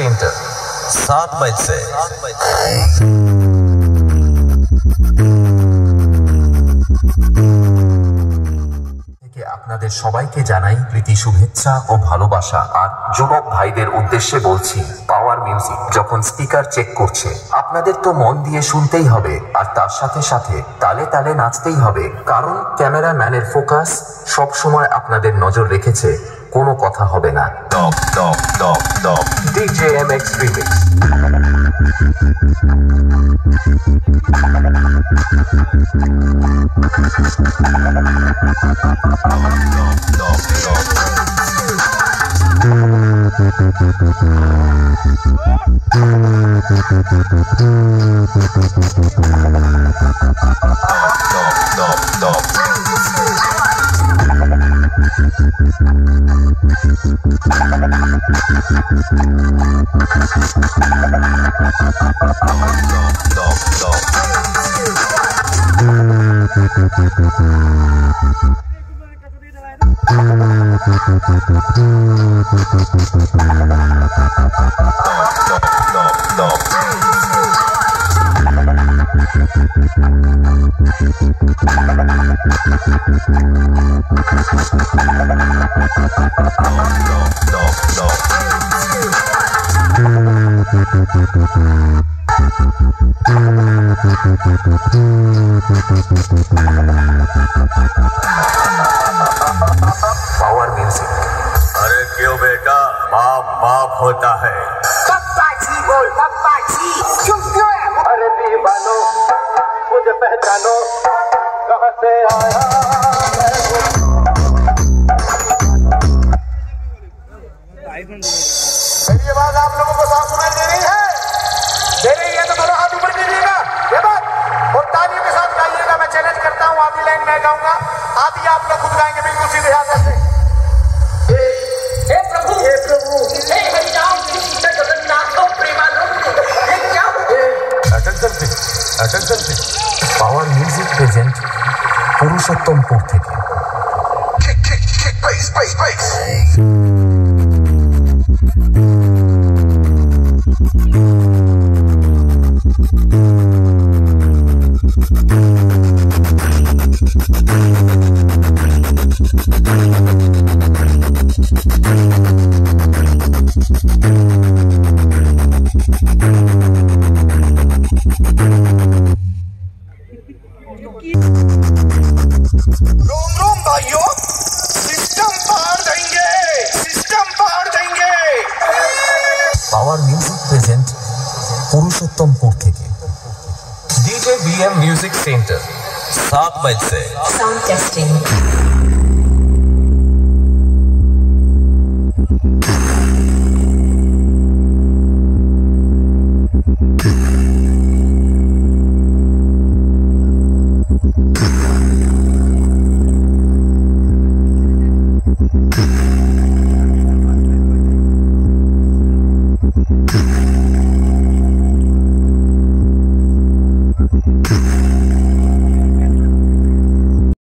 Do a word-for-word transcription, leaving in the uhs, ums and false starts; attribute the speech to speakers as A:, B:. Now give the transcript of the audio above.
A: Centre सात बजे আপনাদের সবাইকে জানাই প্রীতি শুভেচ্ছা ও ভালোবাসা। আর যুবক ভাইদের উদ্দেশ্যে বলছি, পাওয়ার মিউজিক যখন স্পিকার চেক করছে আপনাদের তো মন দিয়ে শুনতেই হবে, আর তার সাথে সাথে তালে তালে নাচতেই হবে, কারণ ক্যামেরাম্যানের ফোকাস সব সময় আপনাদের নজর রেখেছে। কোনো কথা হবে না। Top top top top DJ M X remix. Power music.
B: अरे क्यों बेटा, बाप बाप होता है।
C: पप्पा जी बोल, पप्पा जी क्यों क्यों है?
D: अरे दीवानो मुझे पहचानो, कहाँ से आया मेरी आवाज आप लोगों को साफ सुनाई दे रही है? दे रही है तो दोनों हाथ ऊपर कीजिएगा ये बात, और तालियों के साथ गाइएगा। मैं चैलेंज करता हूँ, आधी लाइन मैं गाऊंगा, आधी आप लोग खुद गाएंगे बिल्कुल सीधे हाथ से।
C: हे प्रभु, हे प्रभु, हे हरिनाम कृष्ण जगन्नाथ प्रेमानंद, ये क्या हुआ?
A: Attention please, attention please. Power music present Purushottampur থেকে।
B: Kick kick kick bass bass bass। रोम रोम भाइयों, सिस्टम पार देंगे, सिस्टम पार देंगे।
A: पावर म्यूजिक प्रेजेंट पुरुषोत्तमपुर থেকে। डीजे बीएम म्यूजिक सेंटर सात बजे।
C: Sound testing.